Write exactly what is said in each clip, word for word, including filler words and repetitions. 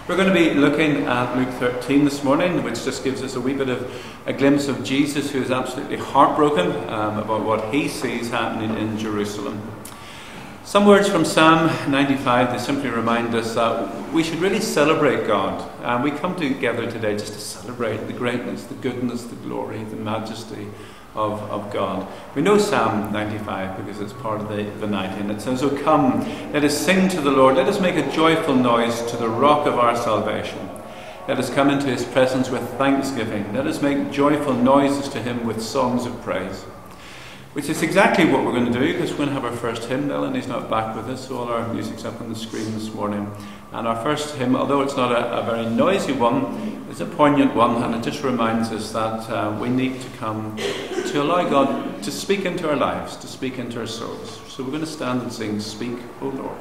We're going to be looking at Luke thirteen this morning, which just gives us a wee bit of a glimpse of Jesus, who is absolutely heartbroken um, about what he sees happening in Jerusalem. Some words from Psalm ninety-five, they simply remind us that we should really celebrate God. And we come together today just to celebrate the greatness, the goodness, the glory, the majesty of, of God. We know Psalm ninety-five because it's part of the, the ninety, and it says, "O come, let us sing to the Lord, let us make a joyful noise to the rock of our salvation. Let us come into his presence with thanksgiving, let us make joyful noises to him with songs of praise." Which is exactly what we're going to do, because we're going to have our first hymn. Melanie's not back with us, so all our music's up on the screen this morning. And our first hymn, although it's not a, a very noisy one, it's a poignant one, and it just reminds us that uh, we need to come to allow God to speak into our lives, to speak into our souls. So we're going to stand and sing, "Speak, O Lord."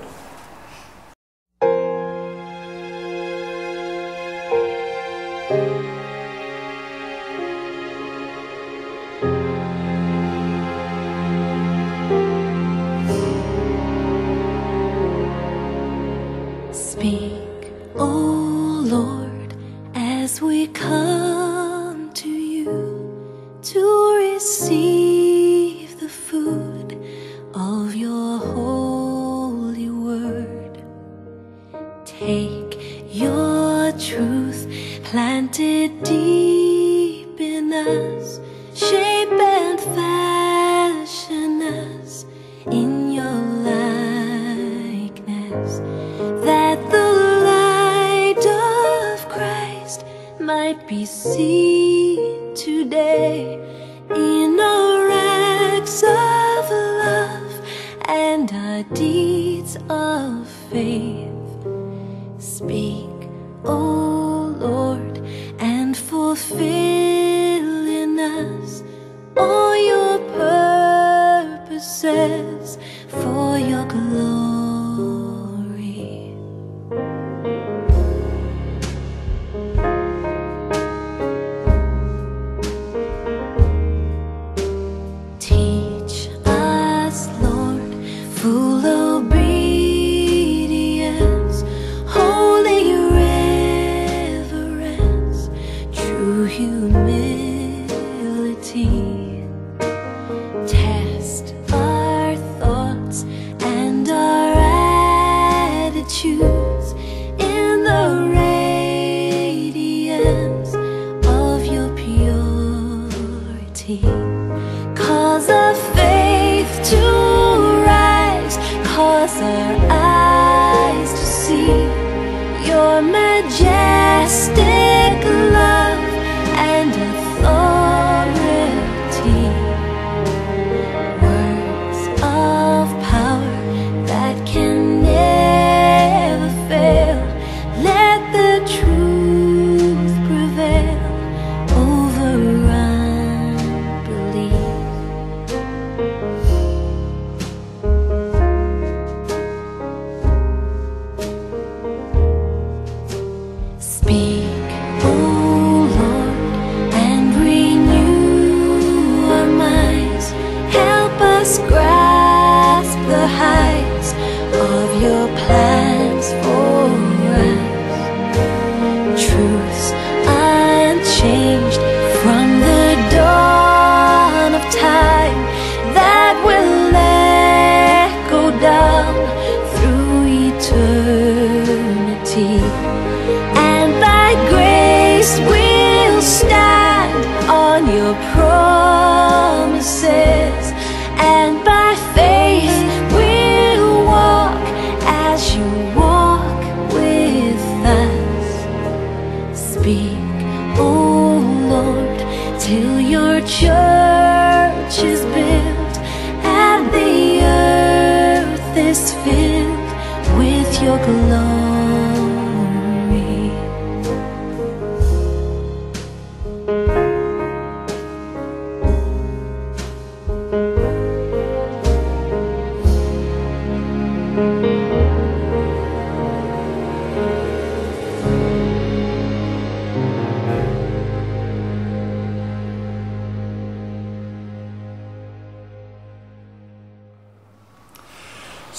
Speak, O Lord, as we come to you to receive the food of your holy word. Take your truth planted deep in us, shape and fashion us in your likeness, that the light of Christ might be seen today in our acts of love and our deeds of faith. Speak, O Lord, and fulfill in us all your purposes for your glory. Teach us, Lord, full obedience, holy reverence, true humility. Test our thoughts and our attitudes in the radiance of your purity. Cause our faith to rise, cause our eyes to see your majestic love and authority. Words of power that can never fail. Let the truth prevail over unbelief. Speak, O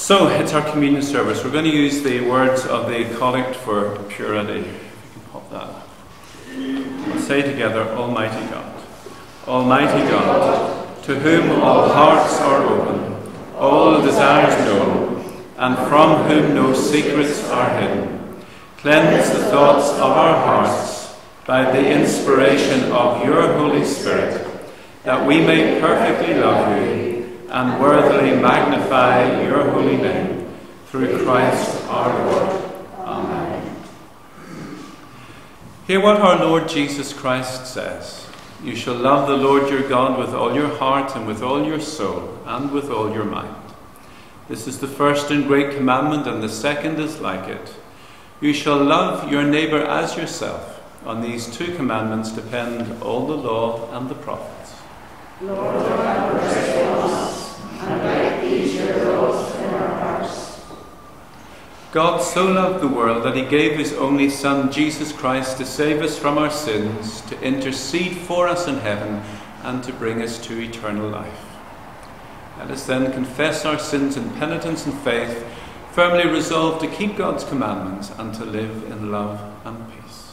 So, it's our communion service. We're going to use the words of the Collect for Purity. If you can pop that up. We'll say together, Almighty God. Almighty God, to whom all hearts are open, all desires known, and from whom no secrets are hidden, cleanse the thoughts of our hearts by the inspiration of your Holy Spirit, that we may perfectly love you and worthily magnify your holy name, through Christ our Lord. Amen. Hear what our Lord Jesus Christ says. You shall love the Lord your God with all your heart and with all your soul and with all your mind. This is the first and great commandment, and the second is like it. You shall love your neighbour as yourself. On these two commandments depend all the law and the prophets. Lord, have mercy on us, and write these your laws in our hearts. God so loved the world that he gave his only Son, Jesus Christ, to save us from our sins, to intercede for us in heaven, and to bring us to eternal life. Let us then confess our sins in penitence and faith, firmly resolved to keep God's commandments and to live in love and peace.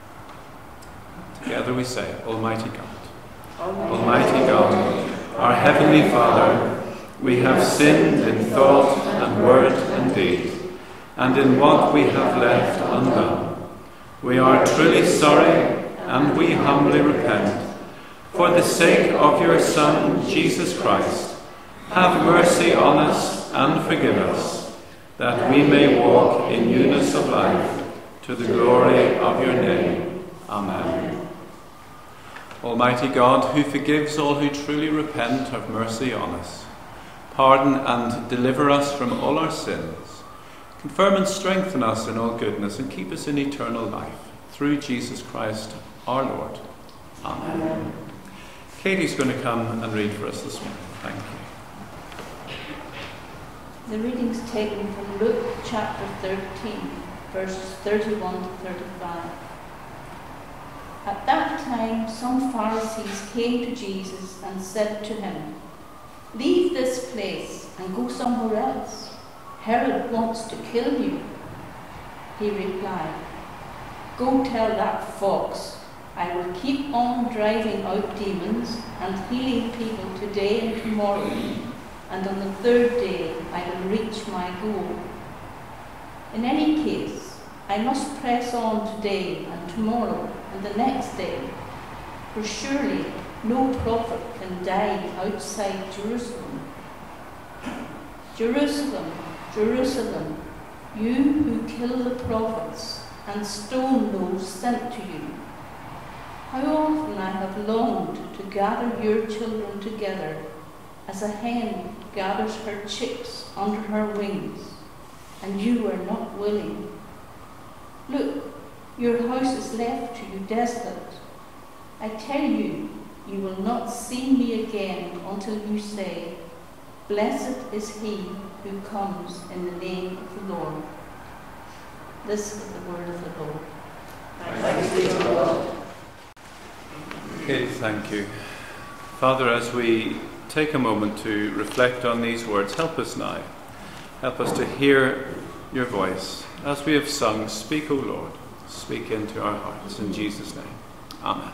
Together we say, Almighty God. Almighty God, our Heavenly Father, we have sinned in thought and word and deed, and in what we have left undone. We are truly sorry, and we humbly repent. For the sake of your Son, Jesus Christ, have mercy on us and forgive us, that we may walk in newness of life, to the glory of your name. Amen. Almighty God, who forgives all who truly repent, have mercy on us. Pardon and deliver us from all our sins. Confirm and strengthen us in all goodness, and keep us in eternal life. Through Jesus Christ our Lord. Amen. Amen. Katie's going to come and read for us this morning. Thank you. The reading's taken from Luke chapter thirteen, verses thirty-one to thirty-five. At that time, some Pharisees came to Jesus and said to him, "Leave this place and go somewhere else. Herod wants to kill you." He replied, "Go tell that fox, I will keep on driving out demons and healing people today and tomorrow, and on the third day I will reach my goal. In any case, I must press on today and tomorrow and the next day, for surely no prophet can die outside Jerusalem. Jerusalem, Jerusalem, you who kill the prophets and stone those sent to you. How often I have longed to gather your children together, as a hen gathers her chicks under her wings, and you are not willing. Look, your house is left to you desolate. I tell you, you will not see me again until you say, 'Blessed is he who comes in the name of the Lord.'" This is the word of the Lord. Thanks be to God. Okay, thank you. Father, as we take a moment to reflect on these words, help us now. Help us to hear your voice. As we have sung, speak, O Lord, speak into our hearts. In Jesus' name, amen.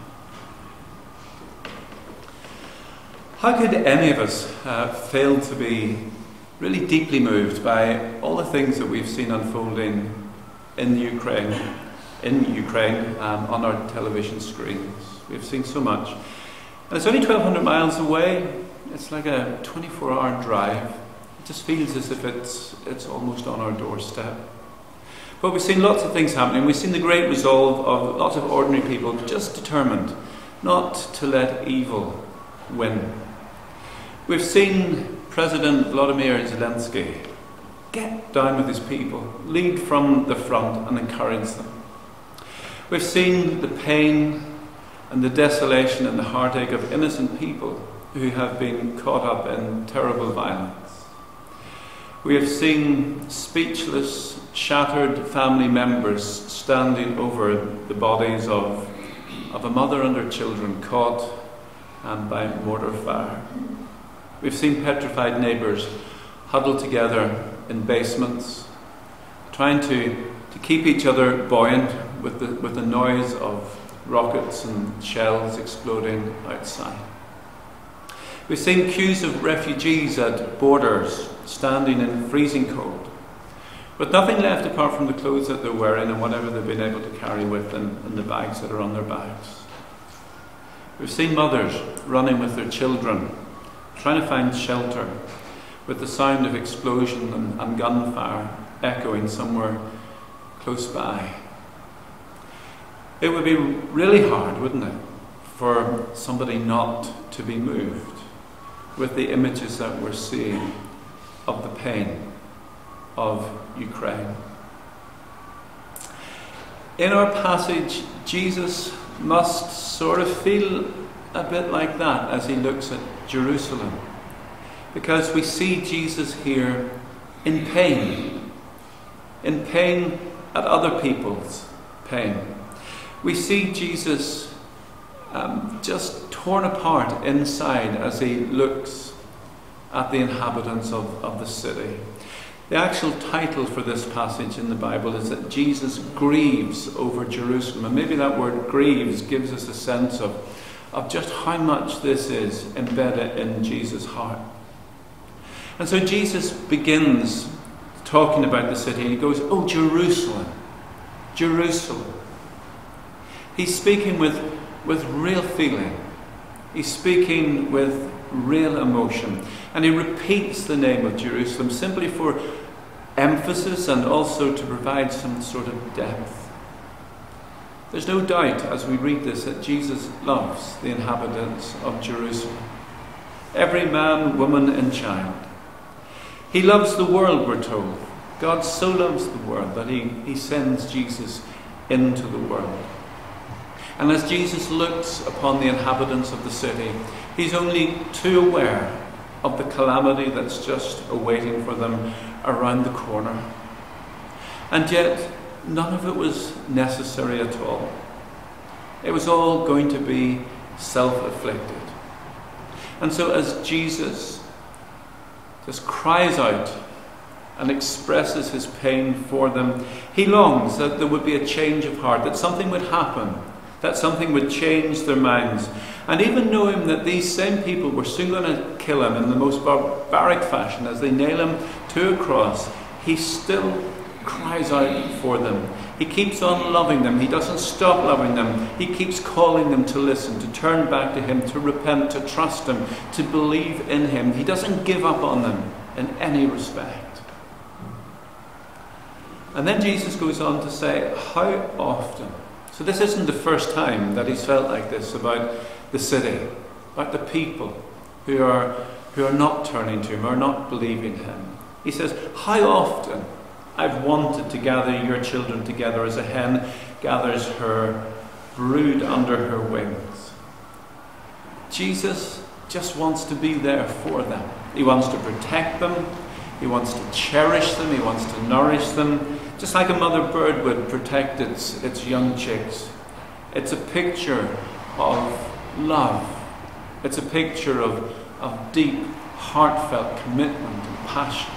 How could any of us uh, fail to be really deeply moved by all the things that we've seen unfolding in Ukraine, in Ukraine um, on our television screens? We've seen so much. And it's only twelve hundred miles away. It's like a twenty-four hour drive. It just feels as if it's, it's almost on our doorstep. But we've seen lots of things happening. We've seen the great resolve of lots of ordinary people just determined not to let evil win. We've seen President Vladimir Zelensky get down with his people, lead from the front and encourage them. We've seen the pain and the desolation and the heartache of innocent people who have been caught up in terrible violence. We have seen speechless, shattered family members standing over the bodies of, of a mother and her children caught um, by mortar fire. We've seen petrified neighbours huddled together in basements, trying to, to keep each other buoyant with the, with the noise of rockets and shells exploding outside. We've seen queues of refugees at borders standing in freezing cold, with nothing left apart from the clothes that they're wearing and whatever they've been able to carry with them and the bags that are on their backs. We've seen mothers running with their children, trying to find shelter, with the sound of explosion and, and gunfire echoing somewhere close by. It would be really hard, wouldn't it, for somebody not to be moved with the images that we're seeing of the pain of Ukraine. In our passage, Jesus must sort of feel a bit like that as he looks at Jerusalem, because we see Jesus here in pain, in pain at other people's pain. We see Jesus um, just torn apart inside as he looks at the inhabitants of, of the city. The actual title for this passage in the Bible is that Jesus grieves over Jerusalem. And maybe that word grieves gives us a sense of, of just how much this is embedded in Jesus' heart. And so Jesus begins talking about the city and he goes, "Oh, Jerusalem, Jerusalem." He's speaking with, with real feeling. He's speaking with real emotion. And he repeats the name of Jerusalem simply for emphasis and also to provide some sort of depth. There's no doubt as we read this that Jesus loves the inhabitants of Jerusalem. Every man, woman and child. He loves the world, we're told. God so loves the world that he, he sends Jesus into the world. And as Jesus looks upon the inhabitants of the city, he's only too aware of the calamity that's just awaiting for them around the corner. And yet, none of it was necessary at all. It was all going to be self-inflicted. And so as Jesus just cries out and expresses his pain for them, he longs that there would be a change of heart, that something would happen, that something would change their minds. And even knowing that these same people were soon going to kill him in the most barbaric fashion as they nail him to a cross, he still cries out for them. He keeps on loving them. He doesn't stop loving them. He keeps calling them to listen, to turn back to him, to repent, to trust him, to believe in him. He doesn't give up on them in any respect. And then Jesus goes on to say, how often? So this isn't the first time that he's felt like this about the city, about the people who are, who are not turning to him, or not believing him. He says, how often I've wanted to gather your children together as a hen gathers her brood under her wings. Jesus just wants to be there for them. He wants to protect them. He wants to cherish them. He wants to nourish them, just like a mother bird would protect its, its young chicks. It's a picture of love. It's a picture of, of deep, heartfelt commitment and passion.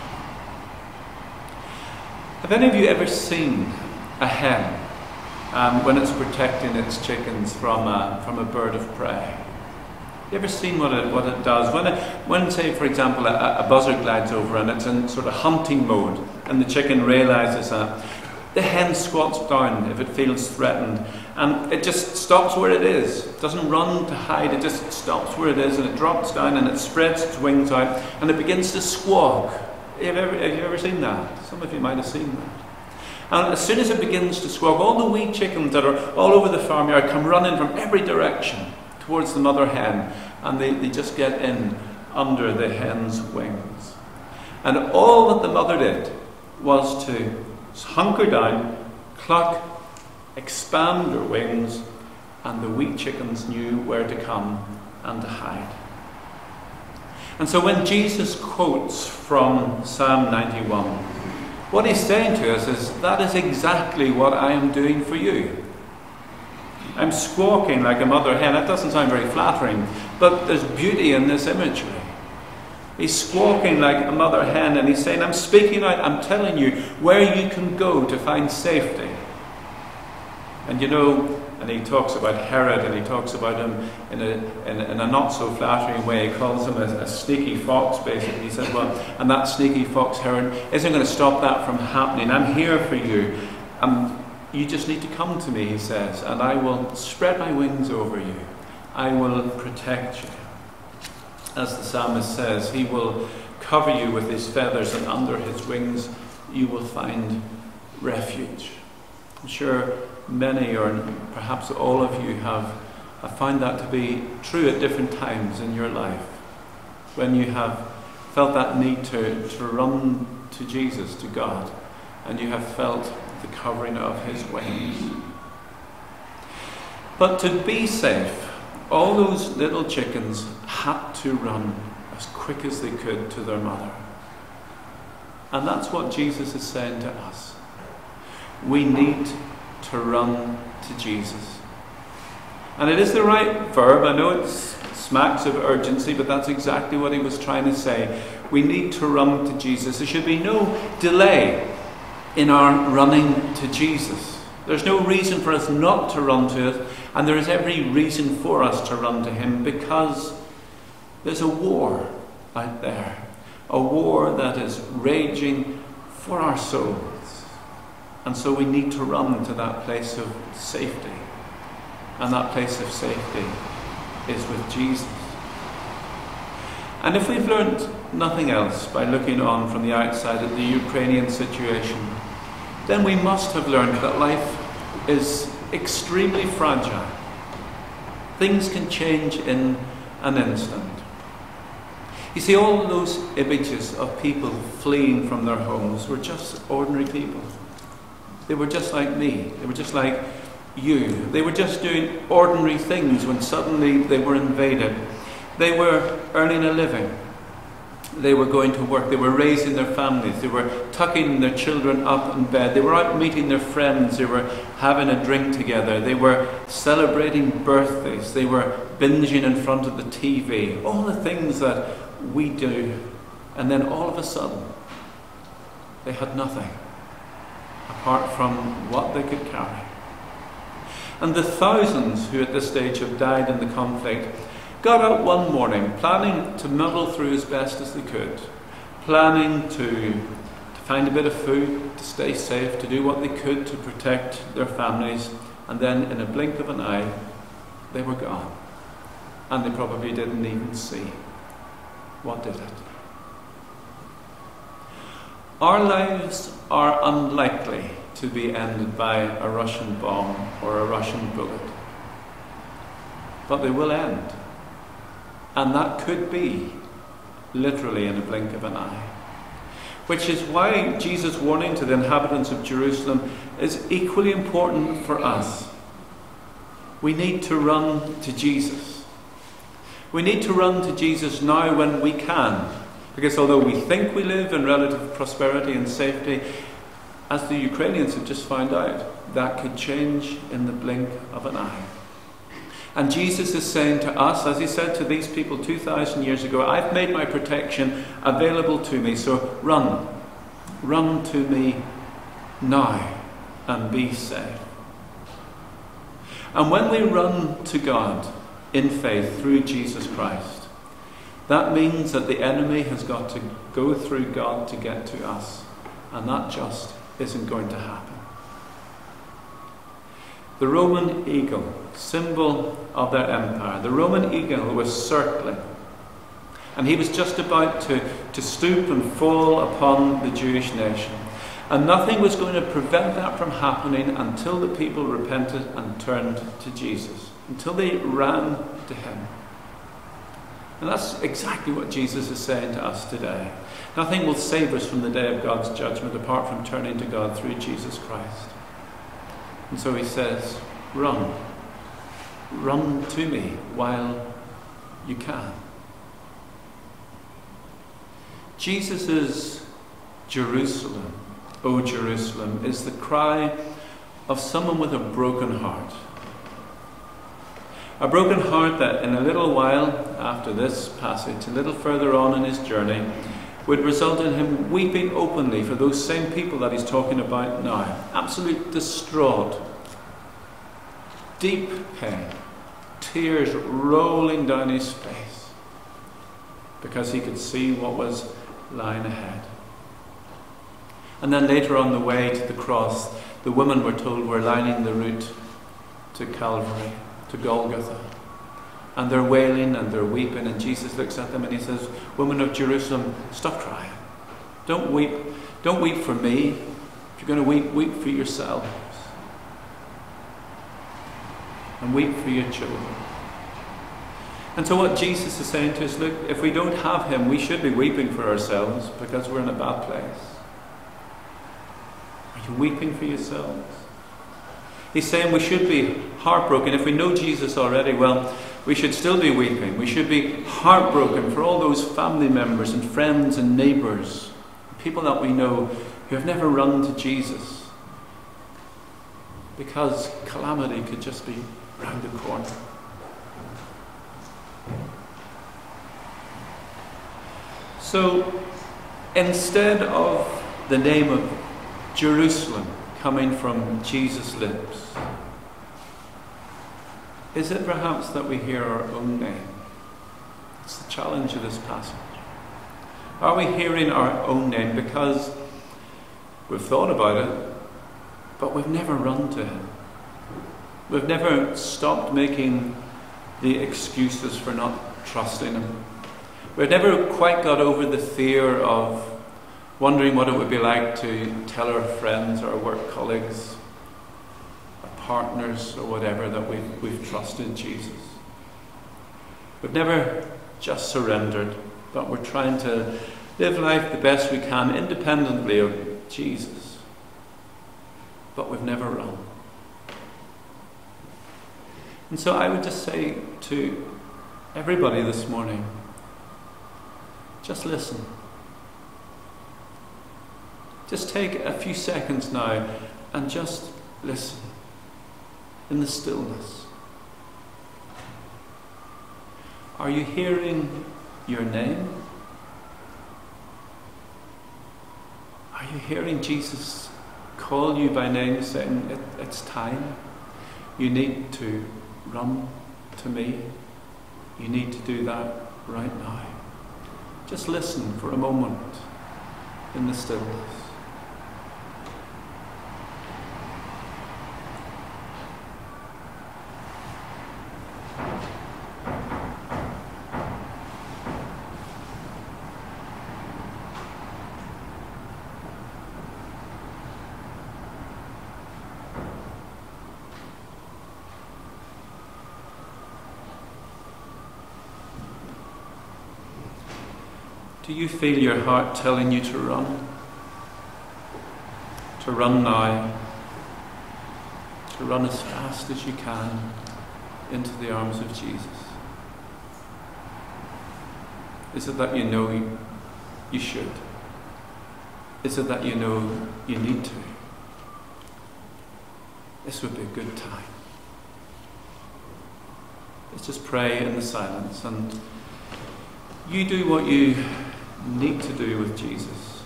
Have any of you ever seen a hen um, when it's protecting its chickens from a, from a bird of prey? You ever seen what it, what it does? When, it, when say, for example, a, a buzzard glides over and it's in sort of hunting mode and the chicken realizes that, the hen squats down if it feels threatened and it just stops where it is. It doesn't run to hide, it just stops where it is and it drops down and it spreads its wings out and it begins to squawk. Have you, ever, have you ever seen that? Some of you might have seen that. And as soon as it begins to squawk, all the wee chickens that are all over the farmyard come running from every direction towards the mother hen, and they, they just get in under the hen's wings. And all that the mother did was to hunker down, cluck, expand her wings, and the wee chickens knew where to come and to hide. And so when Jesus quotes from Psalm ninety-one, what he's saying to us is, that is exactly what I am doing for you. I'm squawking like a mother hen. That doesn't sound very flattering, but there's beauty in this imagery. He's squawking like a mother hen, and he's saying, I'm speaking out, I'm telling you where you can go to find safety. And you know, and he talks about Herod, and he talks about him in a, in a, in a not so flattering way. He calls him a, a sneaky fox, basically. He says, well, and that sneaky fox, Herod, isn't going to stop that from happening. I'm here for you. Um, you just need to come to me, he says, and I will spread my wings over you. I will protect you. As the psalmist says, he will cover you with his feathers, and under his wings you will find refuge. I'm sure many, or perhaps all of you, have, have found that to be true at different times in your life, when you have felt that need to, to run to Jesus, to God, and you have felt the covering of his wings. But to be safe, all those little chickens had to run as quick as they could to their mother. And that's what Jesus is saying to us. We need to run to Jesus. And it is the right verb. I know it smacks of urgency, but that's exactly what he was trying to say. We need to run to Jesus. There should be no delay in our running to Jesus. There's no reason for us not to run to it, and there is every reason for us to run to him, because there's a war out there, a war that is raging for our souls. And so we need to run to that place of safety, and that place of safety is with Jesus. And if we've learned nothing else by looking on from the outside at the Ukrainian situation, then we must have learned that life is extremely fragile. Things can change in an instant. You see, all those images of people fleeing from their homes were just ordinary people. They were just like me. They were just like you. They were just doing ordinary things when suddenly they were invaded. They were earning a living. They were going to work. They were raising their families. They were tucking their children up in bed. They were out meeting their friends. They were having a drink together. They were celebrating birthdays. They were binging in front of the T V. All the things that we do. And then all of a sudden, they had nothing apart from what they could carry. And the thousands who at this stage have died in the conflict got up one morning planning to muddle through as best as they could, planning to, to find a bit of food, to stay safe, to do what they could to protect their families, and then in a blink of an eye, they were gone. And they probably didn't even see. What did it? Our lives are unlikely to be ended by a Russian bomb or a Russian bullet. But they will end. And that could be literally in a blink of an eye. Which is why Jesus' warning to the inhabitants of Jerusalem is equally important for us. We need to run to Jesus. We need to run to Jesus now when we can. Because although we think we live in relative prosperity and safety, as the Ukrainians have just found out, that could change in the blink of an eye. And Jesus is saying to us, as he said to these people two thousand years ago, I've made my protection available to me, so run. Run to me now and be safe. And when we run to God in faith through Jesus Christ, that means that the enemy has got to go through God to get to us. And that just isn't going to happen. The Roman eagle, symbol of their empire, the Roman eagle was circling. And he was just about to, to stoop and fall upon the Jewish nation. And nothing was going to prevent that from happening until the people repented and turned to Jesus. Until they ran to him. And that's exactly what Jesus is saying to us today. Nothing will save us from the day of God's judgment apart from turning to God through Jesus Christ. And so he says, run. Run to me while you can. Jesus' Jerusalem, O Jerusalem, is the cry of someone with a broken heart. A broken heart that in a little while after this passage, a little further on in his journey, would result in him weeping openly for those same people that he's talking about now. Absolute distraught, deep pain, tears rolling down his face because he could see what was lying ahead. And then later on the way to the cross, the women were told were lining the route to Calvary, to Golgotha. And they're wailing and they're weeping, and Jesus looks at them and he says, "Women of Jerusalem, stop crying. Don't weep. Don't weep for me. If you're going to weep, weep for yourselves. And weep for your children." And so what Jesus is saying to us, look, if we don't have him, we should be weeping for ourselves because we're in a bad place. Are you weeping for yourselves? He's saying we should be heartbroken. If we know Jesus already, well, we should still be weeping. We should be heartbroken for all those family members and friends and neighbours, people that we know who have never run to Jesus because calamity could just be round the corner. So instead of the name of Jerusalem coming from Jesus' lips, is it perhaps that we hear our own name? It's the challenge of this passage. Are we hearing our own name because we've thought about it, but we've never run to him? We've never stopped making the excuses for not trusting him. We've never quite got over the fear of wondering what it would be like to tell our friends, our work colleagues, our partners, or whatever, that we've, we've trusted Jesus. We've never just surrendered, but we're trying to live life the best we can independently of Jesus. But we've never run. And so I would just say to everybody this morning, just listen. Just take a few seconds now and just listen in the stillness. Are you hearing your name? Are you hearing Jesus call you by name, saying, it, it's time. You need to run to me. You need to do that right now. Just listen for a moment in the stillness. Do you feel your heart telling you to run? To run now. To run as fast as you can into the arms of Jesus? Is it that you know you, you should? Is it that you know you need to? This would be a good time. Let's just pray in the silence, and you do what you need to do with Jesus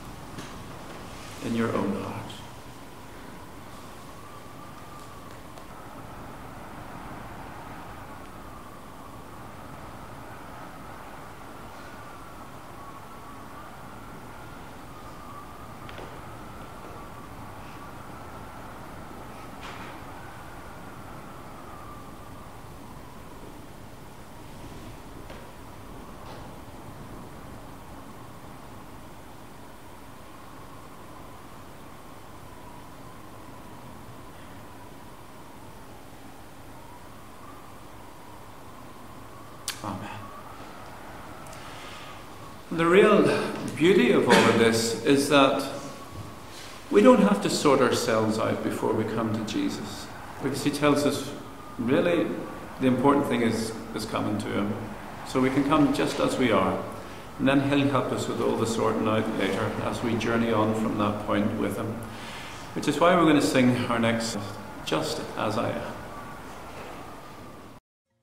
in your own heart. Amen. The real beauty of all of this is that we don't have to sort ourselves out before we come to Jesus, because he tells us really the important thing is, is coming to him. So we can come just as we are, and then he'll help us with all the sorting out later as we journey on from that point with him. Which is why we're going to sing our next, Just As I Am.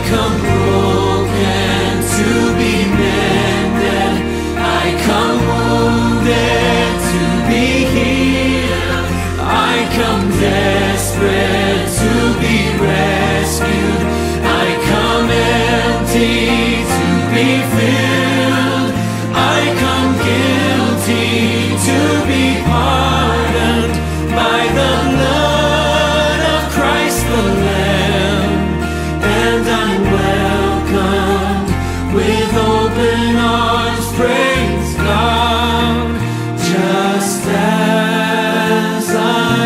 come broken to be mended. I come wounded to be healed. I come desperate to be rescued. I come empty to be filled. I come guilty to be pardoned by the blood of Christ the Lamb. And I'm welcomed with open arms, praise God, just as I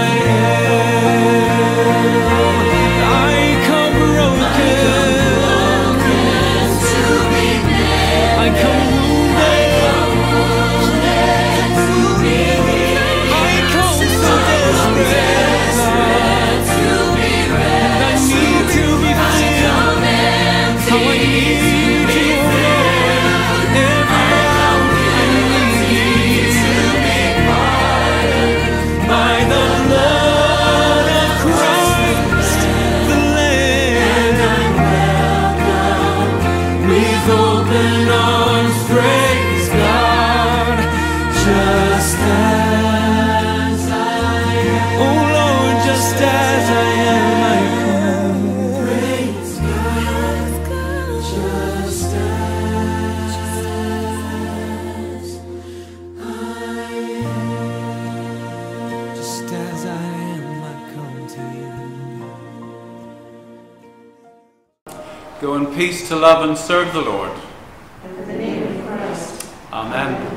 am. I come broken to be made. I come wounded to be healed. I come so desperate to be rescued. I need to be filled. How I need you, Lord. Every by the blood of Christ the Lamb. With open arms, praise God, just as I am. Oh Lord, just as I am, I come. Praise God, just as I am. Just as I am, I come to you. Go in peace to love and serve the Lord. In the name of Christ. Amen.